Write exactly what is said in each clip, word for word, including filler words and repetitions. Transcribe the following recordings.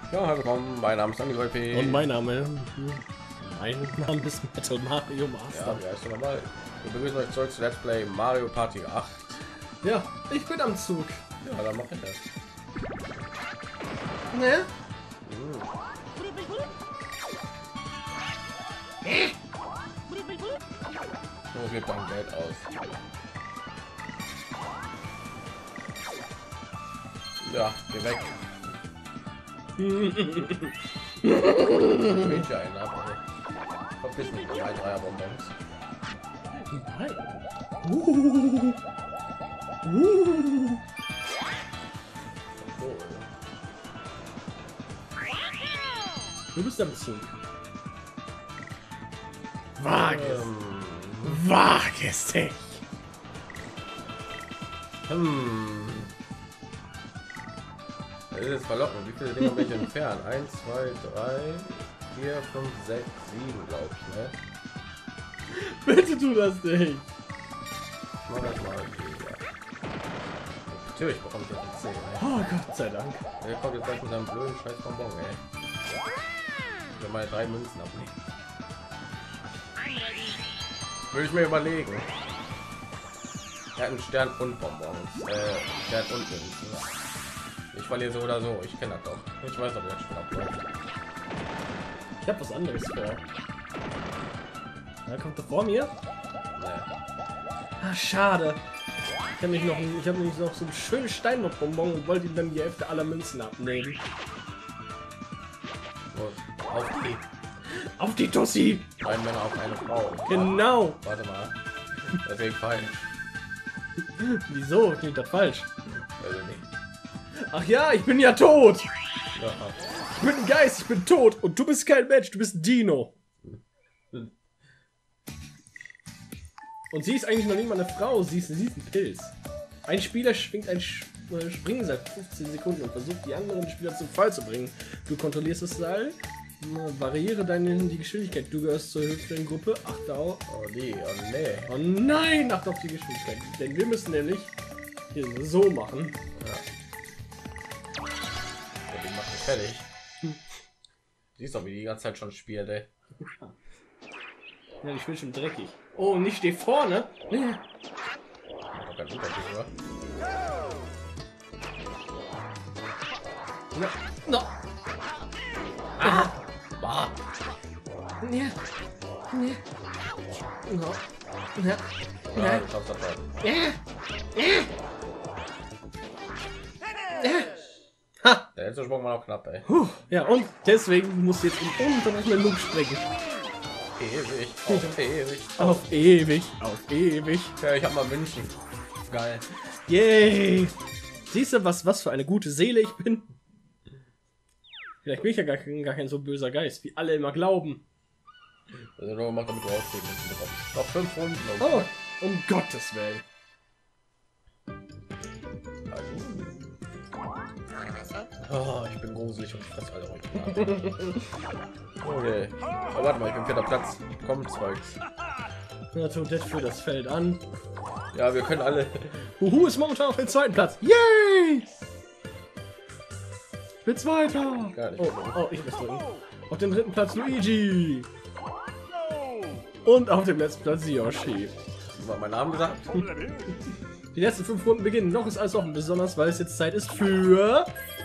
Ja, hallo, willkommen. Mein Name ist Andy Golpe. Und mein Name, mein Name ist Metal Mario Master. Ja, wie heißt du nochmal? Wir begrüßen euch zurück zu Let's Play Mario Party acht. Ja, ich bin am Zug. Ja, dann mach ich das. Ne? Hm. So gibt dann Geld aus. Ja, geh weg. Ich ja einen ab. Verpiss mich mit meinen Dreierbonbons. Nein. Uh. Uh. Du bist am Zug. Wag es. Ähm, Wag es dich. Hm. Das ist jetzt verlockend. Wie viele Dinge bin ich entfernt? eins, zwei, drei, vier, fünf, sechs, sieben, glaube ich, ne? Bitte tu das nicht. Ich mach das mal hier. Natürlich bekomme ich jetzt zehn, ne? Oh Gott sei Dank. Der kommt jetzt gleich mit seinem blöden scheiß Bonbon, ey. Ich will meine drei Münzen abnehmen. Würde ich mir überlegen. Er hat einen Stern und Bonbons. Äh, Stern und Münzen. Ich verliere so oder so. Ich kenne das doch. Ich weiß doch, wie das Spiel abläuft. Ich habe was anderes vor. Da kommt er vor mir. Nee. Ah, schade. Ich habe mich noch, ich habe nämlich noch so ein schönes Steinbock-Bonbon und wollte ihm dann die Hälfte aller Münzen abnehmen. Los, auf die. Auf die Tussi! Ein Männer auf eine Frau. Genau. Warte mal. Das ist falsch. Wieso? Klingt das falsch? Also nicht. Ach ja, ich bin ja tot. Ja. Ich bin ein Geist, ich bin tot. Und du bist kein Mensch, du bist ein Dino. Und sie ist eigentlich noch nicht mal eine Frau, sie ist, sie ist ein Pilz. Ein Spieler schwingt ein Sch äh, Springen seit fünfzehn Sekunden und versucht die anderen Spieler zum Fall zu bringen. Du kontrollierst das Seil, äh, variiere deine die Geschwindigkeit. Du gehörst zur hüpfenden Gruppe. Achte auf. Oh nee, oh nee. Oh nein, achte auf die Geschwindigkeit. Denn wir müssen nämlich hier so machen. Ja. Ja, die macht mich fertig. Siehst doch, wie die ganze Zeit schon spielt, ey. Ja, ich bin schon dreckig. Oh, und ich stehe vorne. Nee. Doch kein Unterschied, oder? No. No. Ah. Bah. Ja. Ja. No. Ja. Ja, Ja. du schaffst das schon. Ja. Ja. Ja. Ha. Der letzte Sprung war noch knapp, ey. Puh. Ja, und deswegen muss jetzt in ununterbrochenen Loop springen. Ewig, auf ewig. Auf ewig, auf ewig. Ja, ich hab mal München. Geil. Yay. Siehst du, was, was für eine gute Seele ich bin? Vielleicht bin ich ja gar, kein- gar kein so böser Geist, wie alle immer glauben. Also nur gemacht, damit du ausgeben musst. Noch fünf Runden. Oh, um Gottes Willen. Oh, ich bin gruselig und fress alle heute. Okay. Aber warte mal, ich bin vierter Platz. Komm, Zeugs. Ja, Toadette führt das Feld an. Ja, wir können alle. Huhu ist momentan auf dem zweiten Platz. Yay! Ich bin Zweiter. Gar nicht. Oh, oh, ich muss drücken. Auf dem dritten Platz Luigi. Und auf dem letzten Platz Yoshi. Mal meinen Namen gesagt. Die letzten fünf Runden beginnen. Noch ist alles offen, besonders weil es jetzt Zeit ist für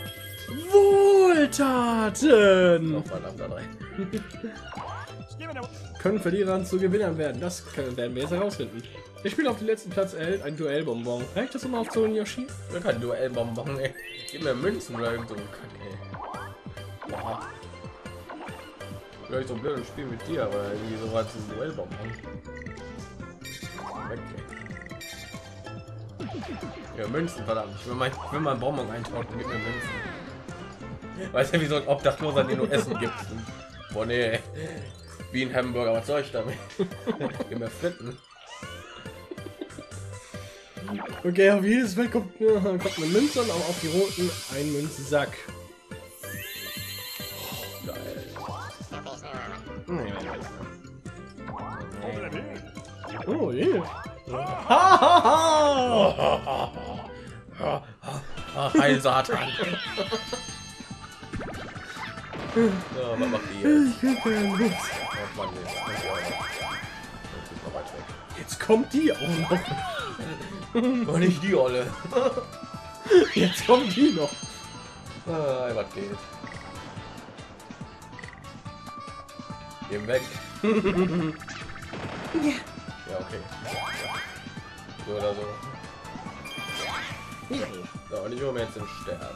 Wohltaten. Noch meinen Namen da rein. Können Verlierern zu Gewinnern werden. Das können, werden wir jetzt herausfinden. Der Spieler auf dem letzten Platz erhält ein Duellbonbon. Reicht das, um aufzuholen, Yoshi? Wir können Duellbonbon, ey. Gib mir Münzen oder irgend so ein Kack, ey. Boah. Vielleicht so blöd ein Spiel mit dir, aber irgendwie sowas ein Duellbonbon. Weg, ey. Ja, Münzen, verdammt. Ich will mein, ich will mein Bonbon eintauschen, gib mir Münzen. Weißt du, wie so ein Obdachloser, den du Essen gibst? Boah, nee, ey. Wie ein Hamburger, was soll ich damit? Gib mir Fritten. Okay, auf jedes Feld kommt, äh, kommt eine Münze und auch auf die roten ein Münzsack. Geil. Oh, yeah. Ha, ha, ha. Heil Satan. Ja, was macht die jetzt? Ich krieg keine Lust. Oh Mann, jetzt kommt die auch noch. Jetzt ist noch weit weg. Jetzt kommt die auch noch. Oh, nicht die Olle. Jetzt kommt die noch. Ah, was geht? Geh weg. Ja, okay. So oder so. So, und ich hole mir jetzt den Stern.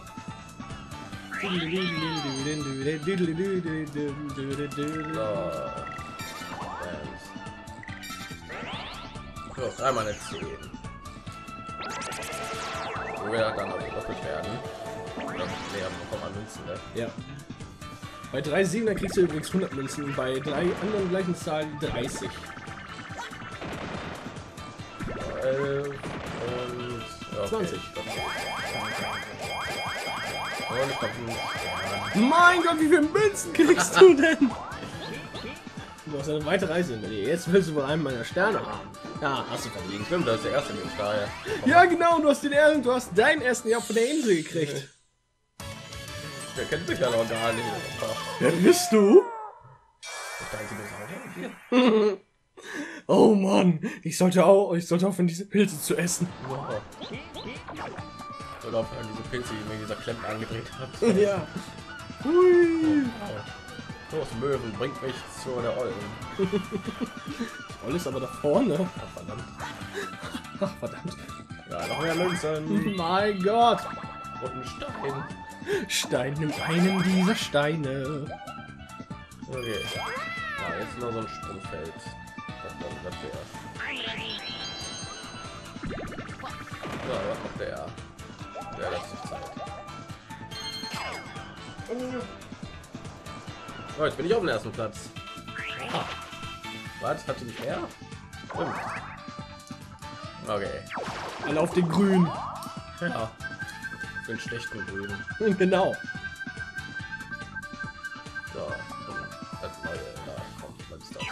So. So, dreimal eine zehn. So wird dann auch doppelt werden. Oder mehr bekommen an Münzen, ne? Ja. Bei drei Siebener kriegst du übrigens hundert Münzen, bei drei anderen gleichen Zahlen dreißig. elf und okay. zwanzig. Und ich komm, Mein Gott, wie viele Münzen kriegst du denn? Du hast eine weite Reise hinter dir. Jetzt willst du wohl einen meiner Sterne haben. Ja, hast du verdient. stimmt, das ist der erste Mensch daher. Ja, genau, du hast den ersten, du hast deinen ersten Jahr von der Insel gekriegt. Der kennt mich ja noch gar nicht. Wer bist du? Oh Mann, ich sollte auch, ich sollte aufhören, diese Pilze zu essen. Wow. Oder aufhören, diese Pilze, die mir dieser Klemm angedreht hat. Ja. Hui. Los, Möwen, bringt mich zu der Ollen. Oll ist aber da vorne. Ach, verdammt. Ach, verdammt. Ja, noch mehr Münzen. Mein Gott. Und ein Stein. Stein, nimm einen dieser Steine. Okay. Ja, jetzt nur so ein Sprungfeld. Das dann das wäre. So, was macht der? Der lässt sich Zeit. Oh, jetzt bin ich auf dem ersten Platz. Ah. Was? Hat sie nicht mehr? Stimmt. Okay. Alle auf den Grün. Ja. Für den schlechten Grün. Genau. So. Das neue. Da kommt das doch.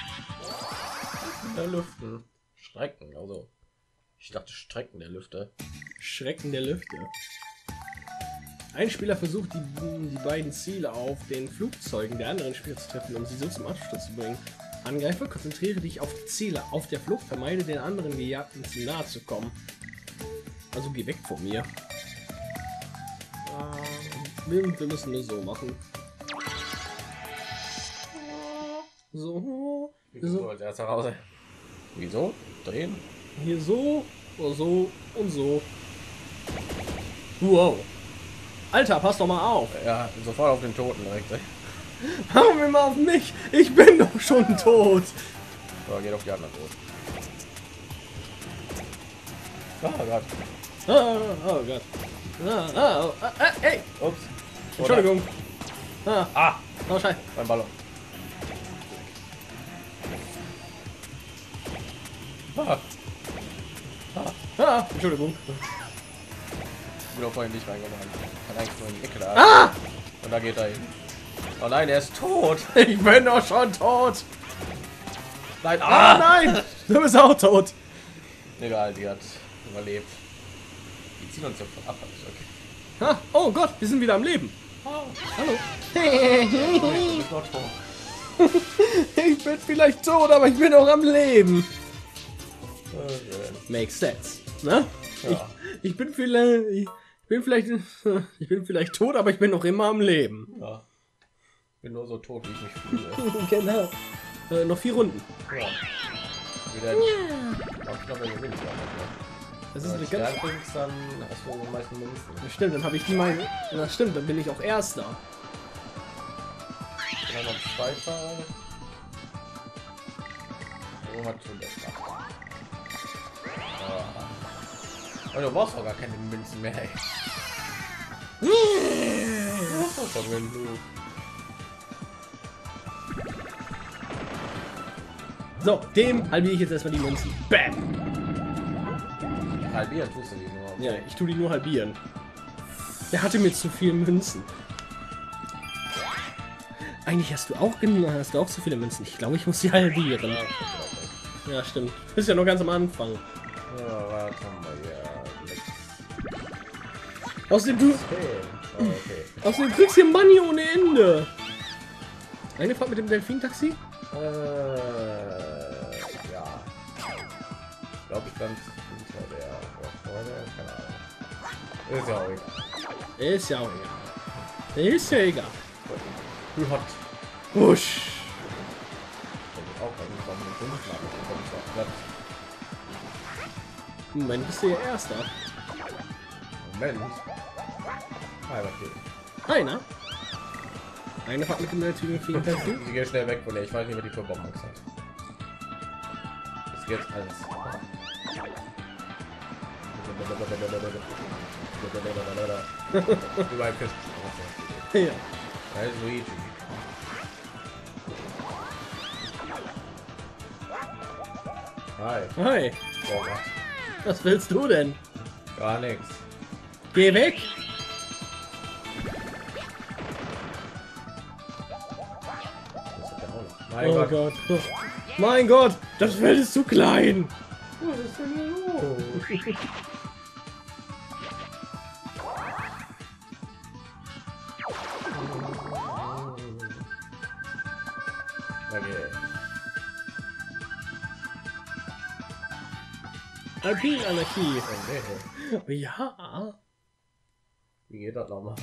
Der Lüften. Strecken. Also. Ich dachte Strecken der Lüfte. Schrecken der Lüfte. Ein Spieler versucht, die, die beiden Ziele auf den Flugzeugen der anderen Spieler zu treffen, um sie so zum Absturz zu bringen. Angreifer, konzentriere dich auf die Ziele. Auf der Flucht vermeide den anderen Gejagten zu nahe zu kommen. Also geh weg von mir. Wir, wir müssen das so machen. So. Wieso als erster raus? Wieso? Drehen? Hier so, oder so und so. Wow. Alter, pass doch mal auf. Ja, sofort auf den Toten direkt. Hau mir mal auf mich. Ich bin doch schon tot. So, geht auf die anderen los. Oh Gott. Ah, oh Gott. Ah, ah, oh, ah, ah, ey. Ups. Entschuldigung. Ah, Ah, oh Scheiße. mein Ballon. Ah, Ah, Entschuldigung. ich bin auch vorhin nicht reingegangen. Kann eigentlich nur in die Ecke da. Ah! Und da geht er hin. Oh nein, er ist tot. Ich bin doch schon tot. Nein, Ah, ah! nein. Du bist auch tot. Egal, die hat überlebt. Die ziehen uns ja von ab. Das ist okay. Ah, oh Gott, wir sind wieder am Leben. Oh, Hallo. du bist noch tot. Ich bin vielleicht tot, aber ich bin auch am Leben. Okay. Makes sense. Ne? Ja. Ich, ich bin vielleicht, ich bin vielleicht, ich bin vielleicht tot, aber ich bin noch immer am Leben. Ja. Bin nur so tot, wie ich mich fühle. Genau. Äh, noch vier Runden. Ja. Wieder. Ja. Ich glaube, wenn du gewinnst, Das ist wenn eine du ganz. Stern kriegst, dann hast du die meisten Münzen. Das stimmt, dann habe ich die meine. Das stimmt, dann bin ich auch Erster. Dann noch Zweiter. Wo hat schon das gemacht? Oh, du brauchst auch gar keine Münzen mehr. Ey. Was doch, wenn du. So, dem halbiere ich jetzt erstmal die Münzen. Bam! Halbieren tust du die nur. Ja, ich tue die nur halbieren. Der hatte mir zu viele Münzen. Eigentlich hast du auch hast du auch zu viele Münzen. Ich glaube, ich muss sie halbieren. Ja, das ist auch nicht. Ja, stimmt. Du bist ja noch ganz am Anfang. Ja, warte mal, ja. Außerdem du. Okay. Okay. Außerdem kriegst du hier Money ohne Ende. Eine Fahrt mit dem Delfin-Taxi? Äh, ja. Ich glaube, ich stand hinter der oder vor der, keine Ahnung. Ist ja auch egal. Ist ja auch egal. Ist ja egal. Du hat. Wusch. Auch irgendwann mit fünf Platz. Moment, bist du hier Erster? Moment. Ah, okay. Einer? Eine Fahrt mit dem Delfin-Taxi? Sie geht schnell weg von der. Ich weiß nicht, wer die für Bomben hat. Das geht jetzt alles. Überall Küsten. Ja. Da ist Luigi. Hi. Hi. Oh Gott. Was willst du denn? Gar nichts. Geh weg! Mein Oh Gott. Gott. Oh. Mein Gott, das Feld ist zu klein. Was ist denn hier los? Okay. Alpin-Anarchie. Okay. Ja. Wie geht das nochmal?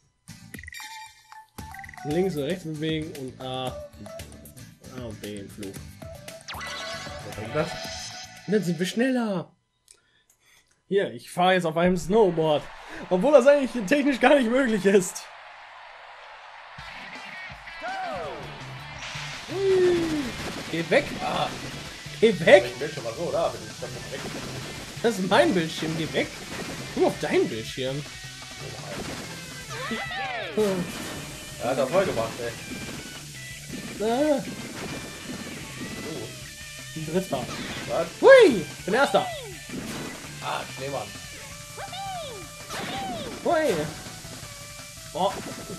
Links und rechts bewegen und A. A und B im Flug. Was bringt das? Und dann sind wir schneller. Hier, ich fahre jetzt auf einem Snowboard. Obwohl das eigentlich technisch gar nicht möglich ist. Hui. Geh weg. Ah, Geh weg. ich bin schon mal so, da bin ich dann weg. Das ist mein Bildschirm. Geh weg. Guck auf deinen Bildschirm. Hm. Er hat das voll gemacht, ey. Ah, So, ein Dritter. was? Hui, ich bin Erster. Ah, Schneemann. Hui. Oh.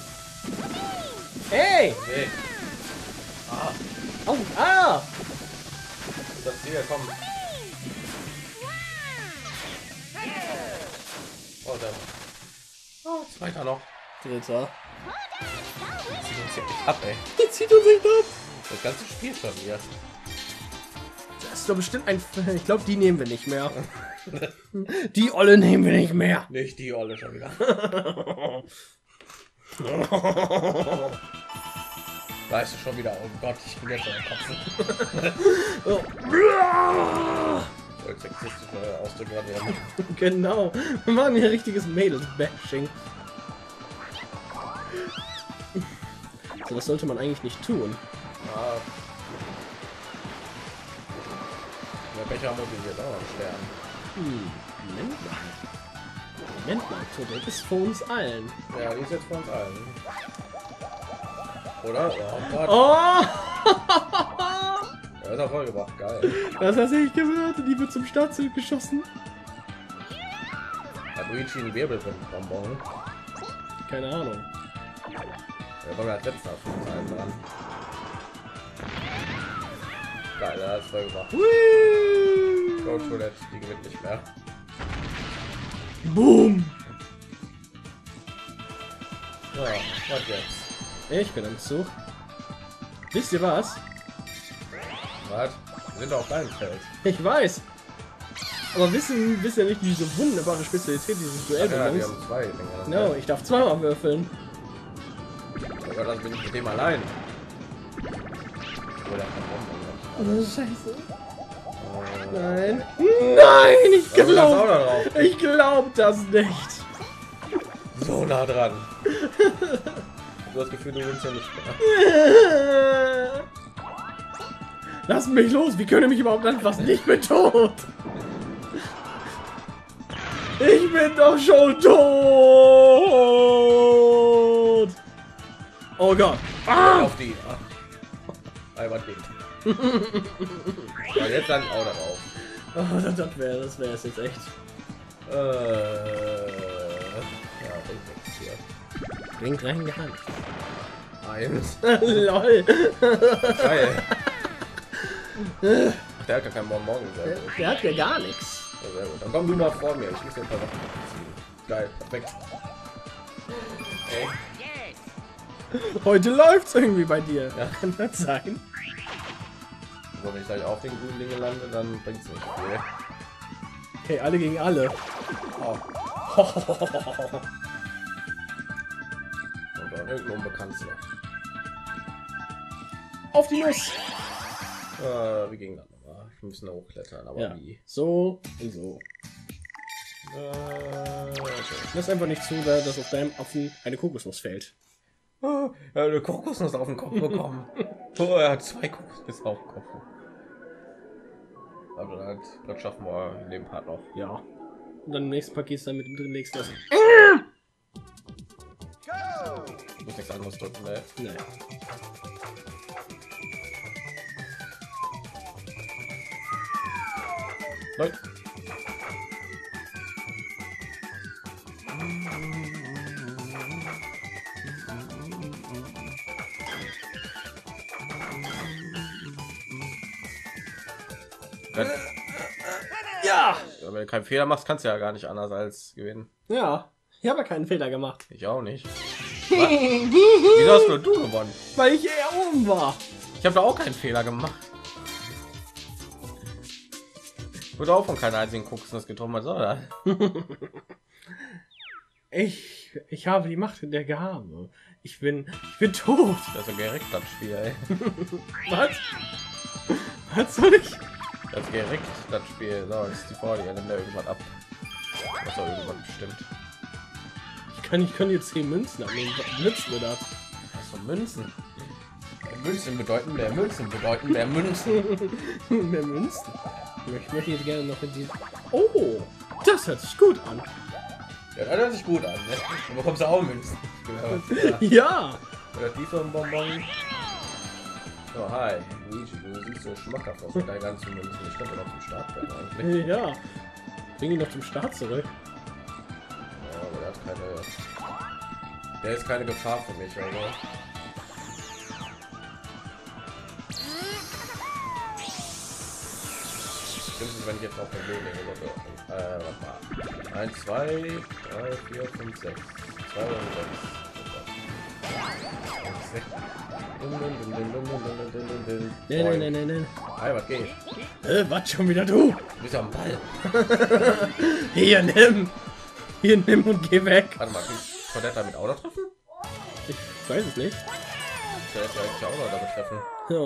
Hey. Nee. Ah, Oh, ah. das hier, komm. Oh, dann. Oh, zweiter noch. Dritter. Das zieht uns ja echt ab, ey. Die zieht uns nicht ab. Das ganze Spiel schon wieder. Das ist doch bestimmt ein... Ich glaube, die nehmen wir nicht mehr. Die Olle nehmen wir nicht mehr. Nicht die Olle schon wieder. Weißt du schon wieder, oh Gott, ich bin jetzt ein Kopf. Oh. Voll sexistische Ausdrücke werden. Genau. Wir machen hier richtiges Mädels-Bashing. So, das sollte man eigentlich nicht tun. Ah. Der Becher motiviert auch einen Stern. Hm, Moment mal. Moment mal, Toadette ist vor uns allen. Ja, die ist jetzt vor uns allen. Oder? Oh Gott. Oh! Ja, ist auch voll gemacht. Geil. Das hast du nicht gehört. Die wird zum Startziel geschossen. Hat Luigi einen Wirbelbonbon? Keine Ahnung. Ja, war als letzter von uns allen dran. Geil, er hat es voll gemacht. Whee! Go Toilette, die gewinnt nicht mehr. Boom! Ja, was jetzt? Ich bin am Zug. Wisst ihr was? Was? Wir sind auf deinem Feld. Ich weiß. Aber wissen, wisst ihr nicht diese wunderbare Spezialität dieses Duell Ja, bei wir uns? haben zwei Dinger. No, ich darf zweimal würfeln. Aber dann bin ich mit dem allein. Oder Oh, Scheiße. äh, Nein. Nein, ich Aber da ist auch glaub. da drauf. Ich glaub das nicht. So nah dran. Du hast das Gefühl, du willst ja nicht mehr. Lass mich los. Wie können mich überhaupt etwas nicht mehr tot? Ich bin doch schon tot. Oh Gott. Ah! Auf die. Einmal geht. Aber jetzt dann auch darauf. Oh, das, das wäre das wäre es jetzt echt. Äh, ja, bringt nichts hier. Bringt rein gar nicht. Eins. Lol. Geil. Der hat gar keinen Bonbon. Sehr Der, gut. der hat ja gar nichts. Ja, sehr gut. Dann komm du mal vor mir. Ich muss den ein paar Sachen ziehen. Geil, perfekt. Ey. Heute läuft's irgendwie bei dir. Ja. Kann das sein? So, wenn ich gleich auf den grünen Dinge lande, dann bringt's nicht viel. Hey, alle gegen alle. Oh. Und dann irgendein Unbekanntes noch. Auf die Nuss. Äh, wie ging das nochmal? Wir müssen da hochklettern, aber Ja. wie? So und so. Äh, okay. Lass einfach nicht zu, dass auf deinem Affen eine Kokosnuss fällt. Oh, er hat eine Kokosnuss auf den Kopf bekommen. Oh, er hat zwei Kokosnüsse auf dem Kopf. Aber dann halt, das schaffen wir in dem Part noch. Ja. Und dann im nächsten Paket ist dann mit dem nächsten Essen. Ich muss nichts anderes drücken, ne? Nee. Leute. Ja! Ja, wenn du keinen Fehler machst, kannst du ja gar nicht anders als gewinnen. Ja. Ich habe ja keinen Fehler gemacht. Ich auch nicht. Wieso hast nur du gewonnen? Weil ich eher oben war. Ich habe da auch keinen Fehler gemacht. Wurde auch von keiner einzigen Kokosnuss getroffen, was soll das? Ich, ich habe die Macht der Gabe. Ich bin, ich bin tot. Das ist ja gerickt, das Spiel, ey. Was? Was soll ich? Das ist gerickt, das Spiel. So, das ist die Frage, nimmt da irgendwas ab. Was auch irgendwas bestimmt. Ich kann, ich kann jetzt zehn Münzen abnehmen. Was nützt mir das? Was für Münzen? Münzen bedeuten mehr Münzen, bedeuten mehr Münzen. Mehr Münzen? Ich möchte jetzt gerne noch in die... Oh! Das hört sich gut an. Ja, das hört sich gut an, ne? Du bekommst ja auch Münzen. Ja. Ja! Oder die so ein Bonbon. Oh, hi. Luigi, du siehst so schmackhaft aus mit deinen ganzen Münzen. Ich könnte noch zum Start werden eigentlich. Ja. Bring ihn noch zum Start zurück. Ja, aber der hat keine... Der ist keine Gefahr für mich, also. Stimmt, wenn ich jetzt auf der Höhe lege, oder? Äh, warte mal. eins, zwei, drei, vier, fünf, sechs. zwei oder sechs. Nee, nee, nee, nee, nee. Hi, was geht? Äh, was schon wieder du? Du bist am Ball. Hier, nimm! Hier, nimm und geh weg. Warte mal, kann der damit auch noch treffen? Ich weiß es nicht. Der ist ja eigentlich auch noch damit treffen.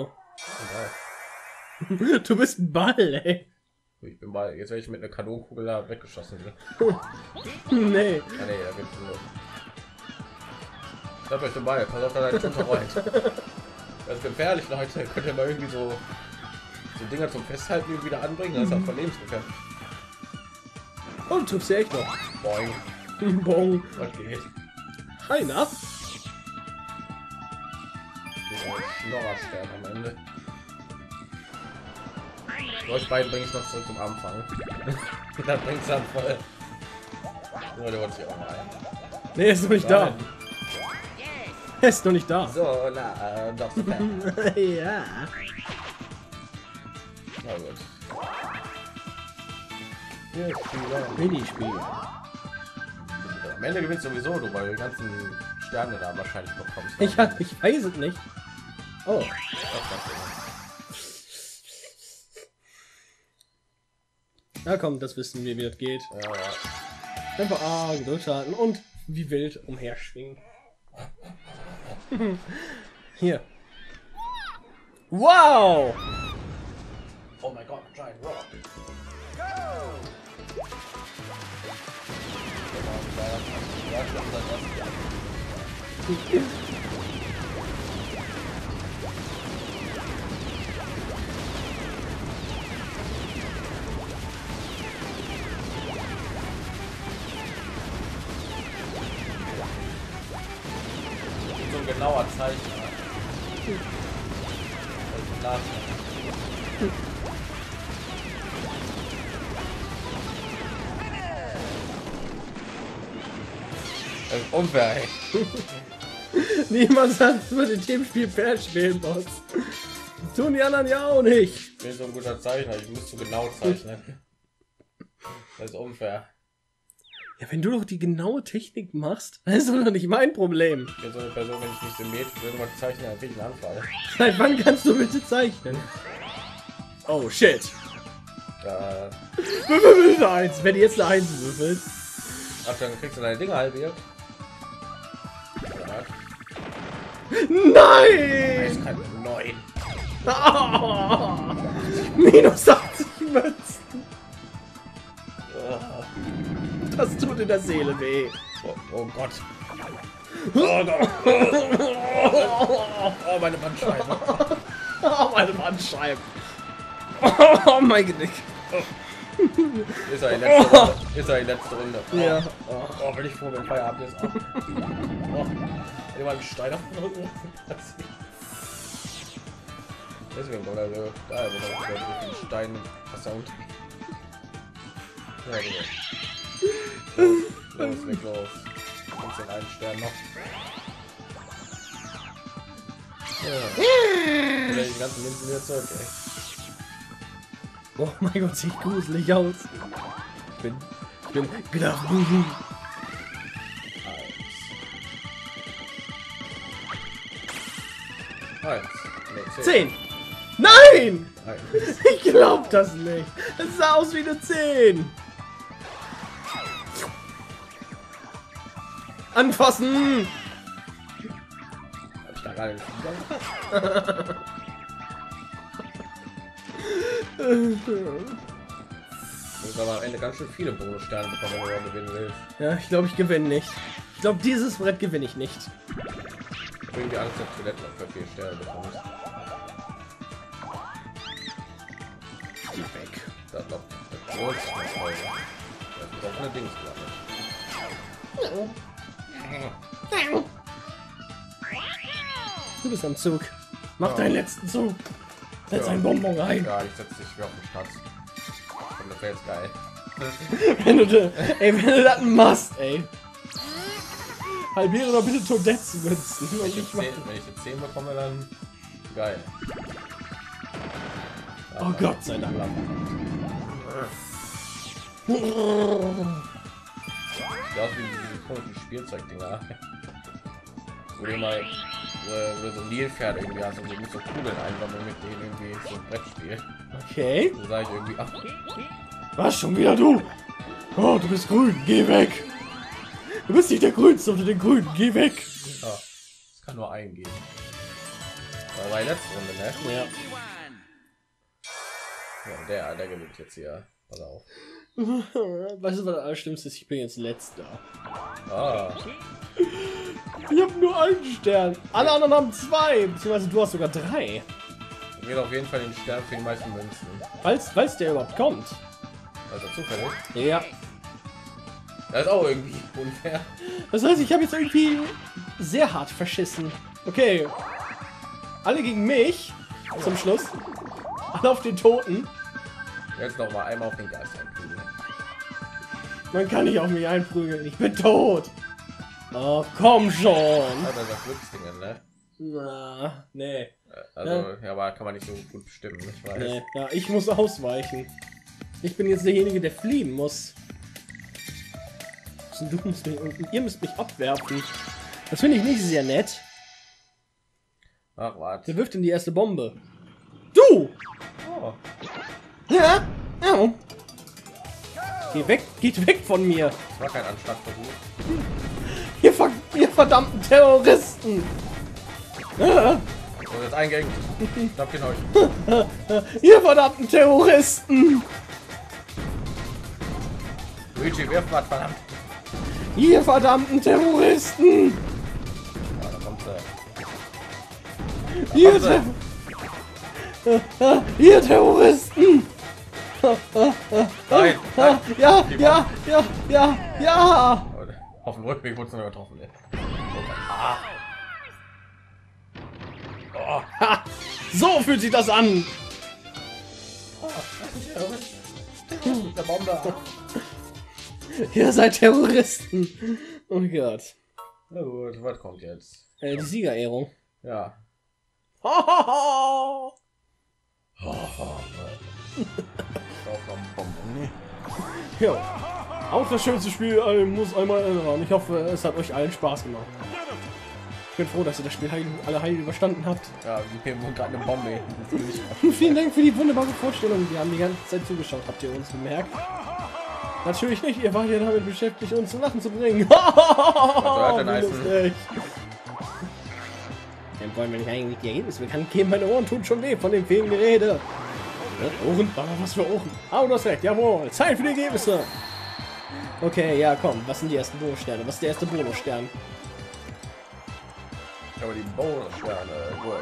Ja. Ja. Du bist ein Ball, ey. Ich bin Ball. Jetzt werde ich mit einer Kanonenkugel da weggeschossen. Ne? Nee. Ah, nee, da gibt's nur. Bleibt euch dabei, pass auf, dass er runterrollt. Das ist gefährlich, Leute. Könnt ihr mal irgendwie so, so Dinger zum Festhalten irgendwie wieder anbringen? Das ist auch von lebensgefährlich. Und tust du echt noch. Boing. Bong. Was geht? Hi, na? Schnorrerstern am Ende. Euch beiden bringe ich noch zurück zum Anfang. Dann bringt es dann voll. Oh, der wollte sich auch mal ein. Nee, er ist noch nicht da. Er ist noch nicht da. So, na, äh, doch so fett. Ja. Na gut. Hier ist Spieler. Minispiel. Am Ende gewinnst sowieso du, weil die ganzen Sterne da wahrscheinlich bekommst. Ich, hat, ich weiß es nicht. Oh. Na komm, das wissen wir, wie das geht. Ja, ja. Einfach A gedrückt halten und wie wild umherschwingen. Hier. Wow! Oh mein Gott, Giant Rock. So ein genauer Zeichner. Das ist unfair, ey. Niemand sagt mit dem Teamspiel Pferd spielen, Boss. Tun die anderen ja auch nicht. Ich bin so ein guter Zeichner, ich muss so genau zeichnen. Das ist unfair. Ja, wenn du doch die genaue Technik machst, dann ist doch nicht mein Problem. Ich bin so eine Person, wenn ich nicht symmetrisch irgendwas zeichne, dann krieg ich einen Anfall. Seit wann kannst du bitte zeichnen? Oh, shit. Da. Würfel bitte eins. Wenn du jetzt eine eins würfelst. Ach, dann kriegst du deine Dinge halbiert. Nein! Ich kann neun. Oh, minus achtzig Münzen. Das tut in der Seele weh. Oh, oh Gott. Oh Gott. Oh, meine Bandscheibe. Oh, meine Bandscheibe. Oh, mein Genick. Ist er die letzte Runde? Ist er die letzte Runde? Oh. Ja. Oh, oh, bin ich froh, wenn Feierabend ist. Oh. Immer einen Stein auf den Rücken. Deswegen war der so da, wo der den Stein versaut. Ja, los, los, leg los. Uns den einen Stern noch. Ja. Oder die ganzen Linsen wieder zurück, ey. Oh mein Gott, sieht gruselig aus. Ich bin, ich bin gedacht. Eins. Nee, zehn. Zehn. Nein! Eins. Ich glaub das nicht. Es sah aus wie eine zehn. Anfassen! Hab ich da gerade nicht Du musst aber am Ende ganz schön viele Bonussterne bekommen, wenn du gewinnen willst. Ja, ich glaube, ich gewinne nicht. Ich glaube, dieses Brett gewinne ich nicht. Irgendwie Angst, dass du Toilette noch für vier Sterne bekommst. Geh weg. Das noch das größte Folge. Das ist auch eine Dings gelandet. Du bist am Zug. Mach Ja. deinen letzten Zug. Setz Ja. ein Bonbon ein. Ja, ich setze dich wieder auf den Schatz. Und das wäre jetzt geil. Wenn du, de, ey, wenn du das machst, ey. Halbiere doch bitte Todetzen-Münzen. Wenn Und ich ich mach- zehn, wenn ich jetzt zehn bekomme, dann geil. Oh Gott sei Dank. Ja, wie diese komischen Spielzeugdinger. Wo du mal äh, wo du so Nilpferd irgendwie hast und du musst so Kugeln einsammeln mit denen irgendwie so ein Brettspiel. Okay. So sage ich irgendwie, ach, Was, schon wieder du? Oh, du bist grün. Geh weg. Du bist nicht der Grünste unter den Grünen. Geh weg. ja, es kann nur eingehen. Das war die letzte Runde, ne? Ja. Ja, der, der gewinnt jetzt hier. Pass auf. Weißt du, was das Allerschlimmste ist? Ich bin jetzt letzter. Ah, Ich habe nur einen Stern. Alle anderen haben zwei. Beziehungsweise du hast sogar drei. ich will auf jeden Fall den Stern für die meisten Münzen. Falls, falls der überhaupt kommt. Also zufällig. Ja. Das ist auch irgendwie unfair. Das heißt, ich habe jetzt irgendwie sehr hart verschissen. Okay. Alle gegen mich. Zum Schluss. Alle auf den Toten. Jetzt noch mal einmal auf den Geist einprügeln. Man kann nicht auf mich einprügeln. Ich bin tot. Oh, komm schon. Also das Glücksdingen, ne? Na, nee. Also, ja, aber kann man nicht so gut bestimmen, ich weiß. Nee. Ja, ich muss ausweichen. Ich bin jetzt derjenige, der fliehen muss. Du musst mich, und ihr müsst mich abwerfen. Das finde ich nicht sehr nett. Ach, warte. Wer wirft denn die erste Bombe? Du! Oh. Ja! Ja. Geh weg, geht weg von mir! Das war kein Anschlagversuch. Ihr, ver ihr verdammten Terroristen! Ja. So, jetzt eingängt. Schnapp ihn euch. Ihr verdammten Terroristen! Luigi, wirf was, verdammt. Ihr verdammten Terroristen! Ja, da kommt er. Ihr, kommt er. Ter ihr Terroristen! Nein, nein. Ja, ja, ja, ja, ja! Auf dem Rückweg wurde es noch getroffen, ey. Ah. Oh. Ha, so fühlt sich das an! Der Bombe. Ihr seid Terroristen! Oh Gott. Na gut, was kommt jetzt? Äh, die Siegerehrung. Ja. Hohoho! Auf noch ein Bonbon. Jo. Auch das schönste Spiel äh, muss einmal erinnern. Ich hoffe, es hat euch allen Spaß gemacht. Ich bin froh, dass ihr das Spiel heil, alle heil überstanden habt. Ja, wir haben gerade eine Bombe. Vielen Dank für die wunderbare Vorstellung. Wir haben die ganze Zeit zugeschaut. Habt ihr uns bemerkt? Natürlich nicht. Ihr wart ja damit beschäftigt, uns zum Lachen zu bringen. Was soll lustig. Dann wollen wir nicht eigentlich die Ergebnisse bekannt geben. Meine Ohren tun schon weh von dem vielen Gerede. Ohren? Was für Ohren? Ah, du hast recht. Jawohl. Zeit für die Ergebnisse. Okay, ja, komm. Was sind die ersten Bonussterne? Was ist der erste Bonusstern? Aber die Bonussterne, gut.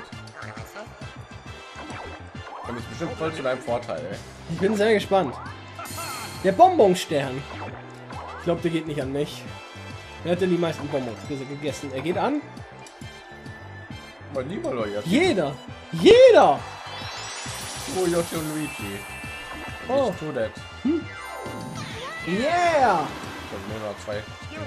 Das ist bestimmt voll zu deinem Vorteil, ey. Ich bin sehr gespannt. Der Bonbonstern. Ich glaube, der geht nicht an mich. Wer hat denn die meisten Bonbons gegessen? Er geht an? Mein lieber Leute. Jeder! Jeder! Oh, Yoshi und Luigi. Oh. Ich tu das. Hm. Yeah! Ich nur noch zwei.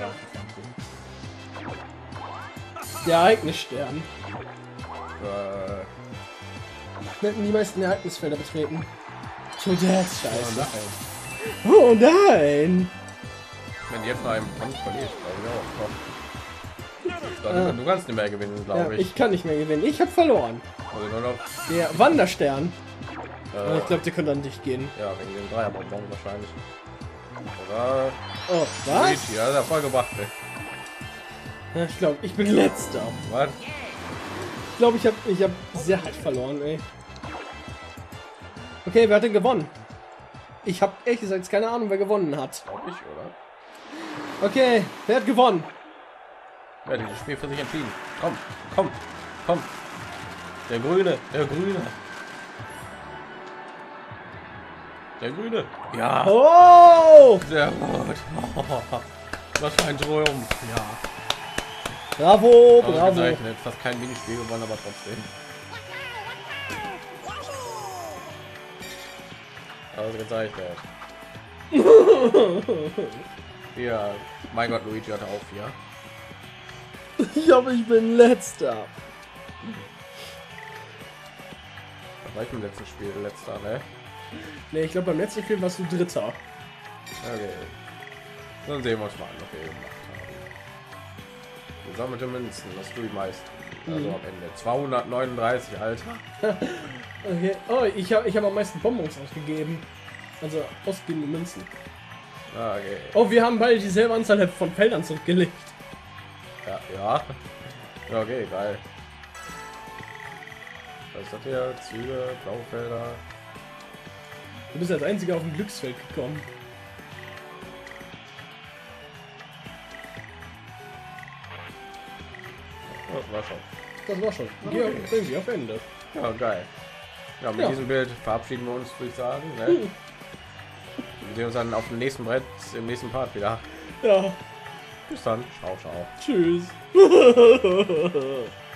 Der Ereignisstern. Äh. Wir hätten die meisten Ereignisfelder betreten. To that, scheiße. Oh Oh nein! Wenn die jetzt noch einen Kampf verliert, glaube ich auch. Dann, Ah. Du kannst nicht mehr gewinnen, Ja, glaube ich. ich kann nicht mehr gewinnen. Ich habe verloren. Also nur noch. Der Wanderstern. Äh, Ich glaube, der könnte an dich gehen. ja, wegen den Dreierbonbon wahrscheinlich. Oder. Oh, was? Luigi, ja, der voll gebracht, ey. Ja, ich glaube, ich bin letzter. Was? Ich glaube, ich habe ich hab sehr hart verloren, ey. Okay, wer hat denn gewonnen? Ich habe ehrlich gesagt keine Ahnung, wer gewonnen hat. Glaub ich, oder? Okay, wer hat gewonnen? Ja, dieses Spiel für sich entschieden. Komm, komm, komm. Der Grüne, der Grüne. Der Grüne. Ja. Oh! Sehr gut. Was für ein Triumph. Ja. Bravo, bravo. Ausgezeichnet. Fast kein Minispiel gewonnen, aber trotzdem. Ausgezeichnet. Ja, mein Gott, Luigi hatte auch vier. Ich hoffe, ich bin letzter. Das war ich im letzten Spiel, letzter, ne? Ne, ich glaube, beim letzten Spiel warst du Dritter. Okay. Dann sehen wir uns mal an, was wir gemacht haben. Gesammelte Münzen, hast du die meisten. Also Mhm. am Ende. zweihundertneununddreißig, Alter. Okay. Oh, ich habe ich hab am meisten Bonbons ausgegeben. Also ausgegebene Münzen. Ah, okay. Oh, wir haben beide dieselbe Anzahl von Feldern zurückgelegt. Ja, ja. Ja, okay, geil. Was ist das hier? Züge, Blaufelder. Du bist als einziger auf dem Glücksfeld gekommen. Oh, war schon. Das war schon. Geh auf, bring sie auf Ende. Ja, geil. Ja, mit Ja. diesem Bild verabschieden wir uns, würde ich sagen. Ne? Hm. Wir sehen uns dann auf dem nächsten Brett, im nächsten Part wieder. Ja. Bis dann. Ciao, ciao. Tschüss.